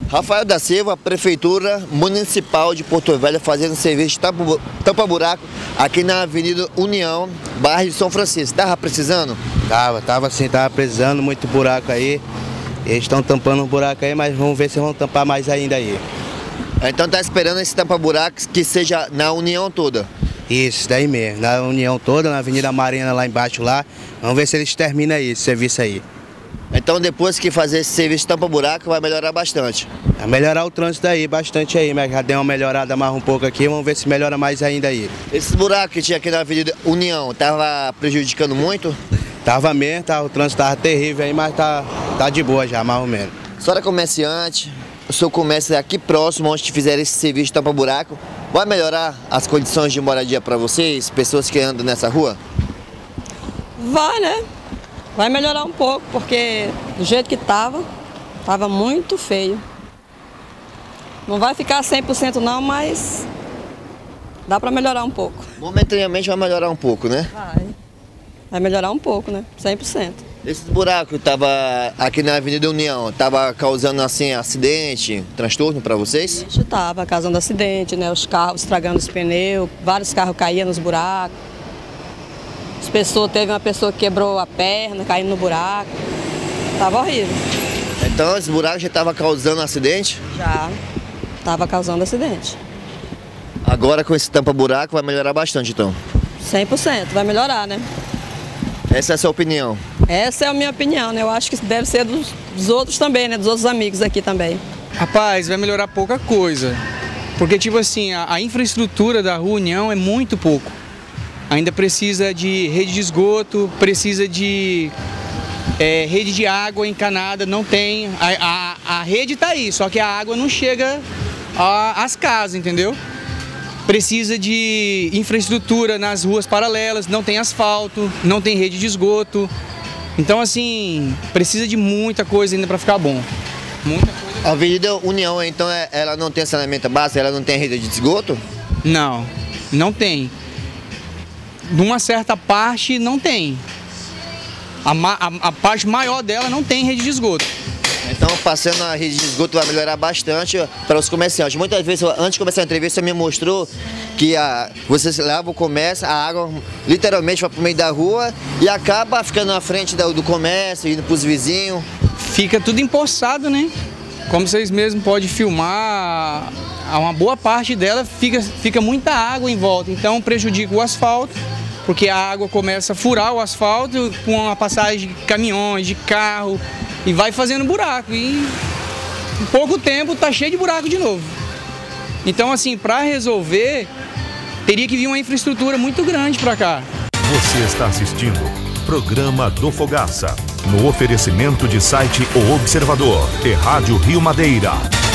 Rafael da Silva, Prefeitura Municipal de Porto Velho, fazendo serviço de tampa-buraco aqui na Avenida União, bairro de São Francisco. Tava precisando? Tava sim, tava precisando, muito buraco aí. Eles estão tampando um buraco aí, mas vamos ver se vão tampar mais ainda aí. Então tá esperando esse tampa-buracos que seja na União toda? Isso, daí mesmo, na União toda, na Avenida Marina lá embaixo lá. Vamos ver se eles terminam aí, esse serviço aí. Então depois que fazer esse serviço de tampa-buraco vai melhorar bastante? Vai melhorar o trânsito aí, bastante aí, mas já deu uma melhorada mais um pouco aqui, vamos ver se melhora mais ainda aí. Esses buracos que tinha aqui na Avenida União, tava prejudicando muito? Tava mesmo, o trânsito tava terrível aí, mas tá de boa já, mais ou menos. A senhora é comerciante, o seu comércio é aqui próximo, onde fizer esse serviço de tampa-buraco, vai melhorar as condições de moradia para vocês, pessoas que andam nessa rua? Vai, né? Vai melhorar um pouco, porque do jeito que tava muito feio. Não vai ficar 100% não, mas dá para melhorar um pouco. Momentaneamente vai melhorar um pouco, né? Vai melhorar um pouco, né? 100%. Esses buracos que estavam aqui na Avenida União, tava causando assim acidente, transtorno para vocês? Isso tava causando acidente, né? Os carros estragando os pneus, vários carros caíam nos buracos. Teve uma pessoa que quebrou a perna, caindo no buraco. Tava horrível. Então esse buraco já estava causando acidente? Já. Tava causando acidente. Agora com esse tampa-buraco vai melhorar bastante então? 100%, vai melhorar, né? Essa é a sua opinião? Essa é a minha opinião, né? Eu acho que deve ser dos outros também, né? Dos outros amigos aqui também. Rapaz, vai melhorar pouca coisa. Porque, tipo assim, a infraestrutura da Rua União é muito pouco. Ainda precisa de rede de esgoto, precisa de rede de água encanada, não tem. A rede está aí, só que a água não chega às casas, entendeu? Precisa de infraestrutura nas ruas paralelas, não tem asfalto, não tem rede de esgoto. Então, assim, precisa de muita coisa ainda para ficar bom. Muita coisa. A Avenida União, então, ela não tem saneamento básico, ela não tem rede de esgoto? Não, não tem. De uma certa parte não tem. A parte maior dela não tem rede de esgoto. Então, passando a rede de esgoto vai melhorar bastante para os comerciantes. Muitas vezes, antes de começar a entrevista, você me mostrou que você leva o comércio, a água literalmente vai para o meio da rua e acaba ficando na frente do comércio, indo para os vizinhos. Fica tudo empoçado, né? Como vocês mesmos podem filmar, uma boa parte dela fica muita água em volta, então prejudica o asfalto, porque a água começa a furar o asfalto com a passagem de caminhões, de carro, e vai fazendo buraco. E em pouco tempo tá cheio de buraco de novo. Então, assim, para resolver, teria que vir uma infraestrutura muito grande para cá. Você está assistindo o programa do Fogaça, no oferecimento de site O Observador e Rádio Rio Madeira.